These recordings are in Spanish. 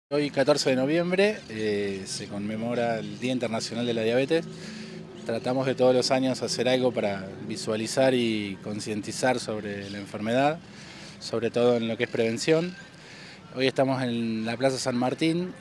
Hoy 14 de noviembre se conmemora el Día Internacional de la Diabetes. Tratamos de todos los años hacer algo para visualizar y concientizar sobre la enfermedad, sobre todo en lo que es prevención. Hoy estamos en la Plaza San Martín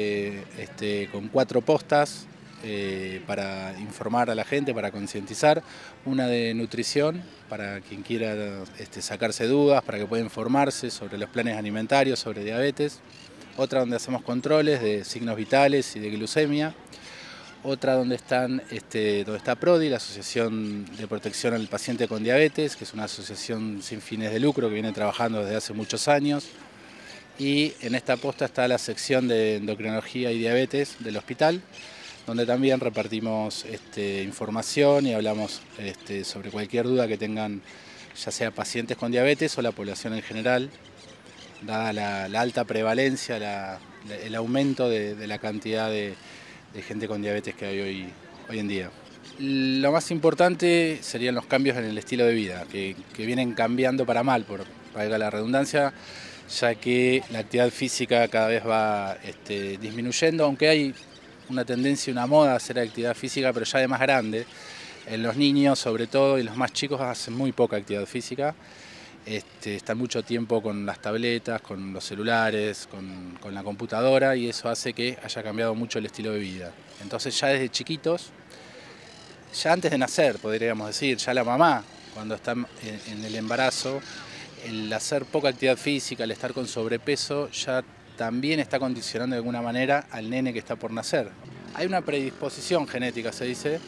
con 4 postas para informar a la gente, para concientizar. Una de nutrición, para quien quiera sacarse dudas, para que pueda informarse sobre los planes alimentarios, sobre diabetes. Otra donde hacemos controles de signos vitales y de glucemia. Otra donde está PRODI, la Asociación de Protección al Paciente con Diabetes, que es una asociación sin fines de lucro que viene trabajando desde hace muchos años. Y en esta posta está la sección de endocrinología y diabetes del hospital, donde también repartimos información y hablamos sobre cualquier duda que tengan, ya sea pacientes con diabetes o la población en general, dada la alta prevalencia, el aumento de la cantidad de gente con diabetes que hay hoy en día. Lo más importante serían los cambios en el estilo de vida, que vienen cambiando para mal, por valga la redundancia, ya que la actividad física cada vez va disminuyendo, aunque hay una tendencia, una moda a hacer actividad física, pero ya de más grande. En los niños, sobre todo, y los más chicos hacen muy poca actividad física. Están mucho tiempo con las tabletas, con los celulares, con la computadora, y eso hace que haya cambiado mucho el estilo de vida. Entonces ya desde chiquitos, ya antes de nacer, podríamos decir, ya la mamá, cuando está en el embarazo, el hacer poca actividad física, el estar con sobrepeso, ya también está condicionando de alguna manera al nene que está por nacer. Hay una predisposición genética, se dice.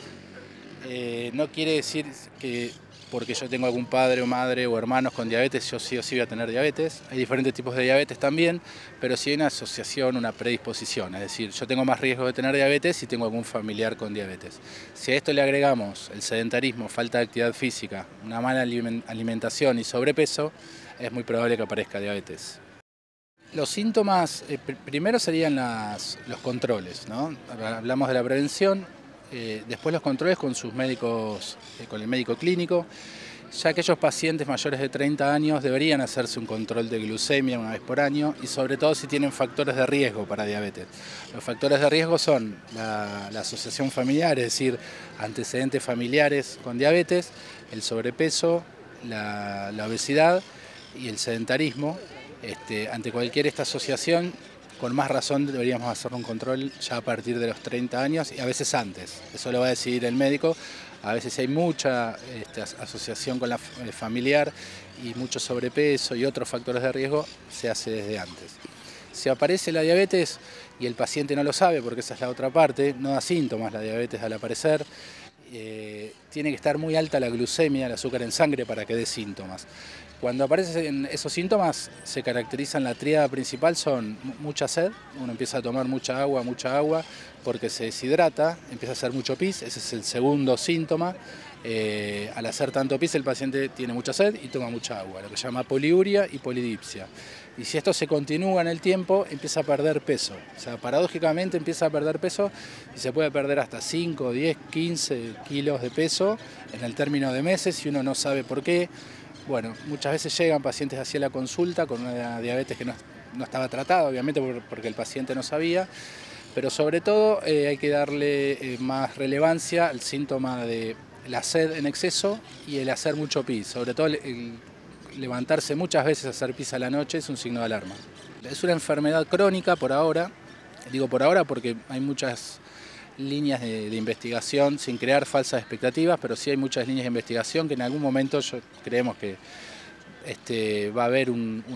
No quiere decir que porque yo tengo algún padre o madre o hermanos con diabetes, yo sí o sí voy a tener diabetes. Hay diferentes tipos de diabetes también, pero sí hay una asociación, una predisposición. Es decir, yo tengo más riesgo de tener diabetes si tengo algún familiar con diabetes. Si a esto le agregamos el sedentarismo, falta de actividad física, una mala alimentación y sobrepeso, es muy probable que aparezca diabetes. Los síntomas, primero serían los controles, ¿no? Hablamos de la prevención, después los controles con sus médicos, con el médico clínico. Ya aquellos pacientes mayores de 30 años deberían hacerse un control de glucemia una vez por año y sobre todo si tienen factores de riesgo para diabetes. Los factores de riesgo son la asociación familiar, es decir, antecedentes familiares con diabetes, el sobrepeso, la obesidad y el sedentarismo. Ante cualquier esta asociación, con más razón deberíamos hacer un control ya a partir de los 30 años y a veces antes. Eso lo va a decidir el médico. A veces hay mucha asociación con la familiar y mucho sobrepeso y otros factores de riesgo, se hace desde antes. Si aparece la diabetes y el paciente no lo sabe, porque esa es la otra parte, no da síntomas la diabetes al aparecer, tiene que estar muy alta la glucemia, el azúcar en sangre, para que dé síntomas. Cuando aparecen esos síntomas, se caracterizan, la tríada principal son mucha sed, uno empieza a tomar mucha agua porque se deshidrata, empieza a hacer mucho pis, ese es el segundo síntoma. Al hacer tanto pis el paciente tiene mucha sed y toma mucha agua, lo que se llama poliuria y polidipsia. Y si esto se continúa en el tiempo, empieza a perder peso. O sea, paradójicamente empieza a perder peso y se puede perder hasta 5, 10, 15 kilos de peso en el término de meses y uno no sabe por qué. Bueno, muchas veces llegan pacientes hacia la consulta con una diabetes que no estaba tratada, obviamente porque el paciente no sabía, pero sobre todo hay que darle más relevancia al síntoma de la sed en exceso y el hacer mucho pis, sobre todo el levantarse muchas veces a hacer pis a la noche es un signo de alarma. Es una enfermedad crónica por ahora, digo por ahora porque hay muchas líneas de investigación sin crear falsas expectativas, pero sí hay muchas líneas de investigación que en algún momento creemos que va a haber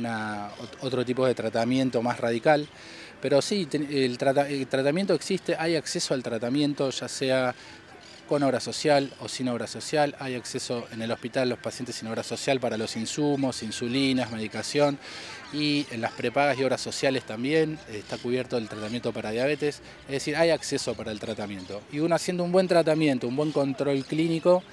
otro tipo de tratamiento más radical. Pero sí, el tratamiento existe, hay acceso al tratamiento, ya sea con obra social o sin obra social. Hay acceso en el hospital los pacientes sin obra social para los insumos, insulinas, medicación, y en las prepagas y obras sociales también está cubierto el tratamiento para diabetes. Es decir, hay acceso para el tratamiento. Y uno haciendo un buen tratamiento, un buen control clínico,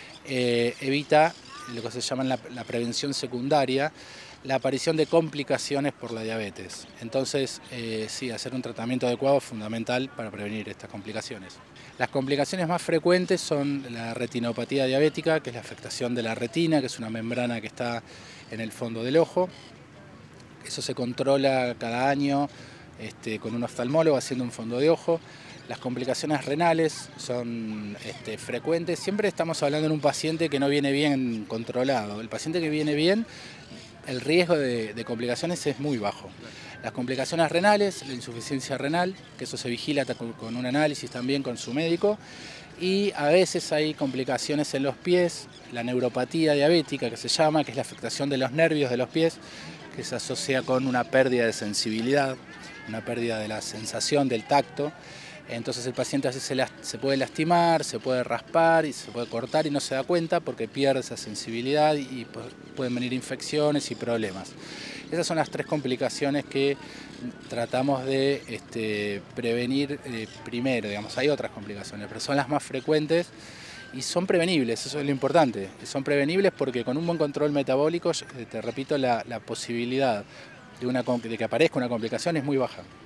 evita lo que se llama la prevención secundaria, la aparición de complicaciones por la diabetes. Entonces, sí, hacer un tratamiento adecuado es fundamental para prevenir estas complicaciones. Las complicaciones más frecuentes son la retinopatía diabética, que es la afectación de la retina, que es una membrana que está en el fondo del ojo. Eso se controla cada año con un oftalmólogo haciendo un fondo de ojo. Las complicaciones renales son frecuentes. Siempre estamos hablando de un paciente que no viene bien controlado. El paciente que viene bien, el riesgo de complicaciones es muy bajo. Las complicaciones renales, la insuficiencia renal, que eso se vigila con un análisis también con su médico, y a veces hay complicaciones en los pies, la neuropatía diabética que se llama, que es la afectación de los nervios de los pies, que se asocia con una pérdida de sensibilidad, una pérdida de la sensación del tacto. Entonces el paciente así se puede lastimar, se puede raspar y se puede cortar y no se da cuenta porque pierde esa sensibilidad y pueden venir infecciones y problemas. Esas son las 3 complicaciones que tratamos de prevenir primero. Digamos, hay otras complicaciones, pero son las más frecuentes y son prevenibles, eso es lo importante. Son prevenibles porque con un buen control metabólico, te repito, la posibilidad de que aparezca una complicación es muy baja.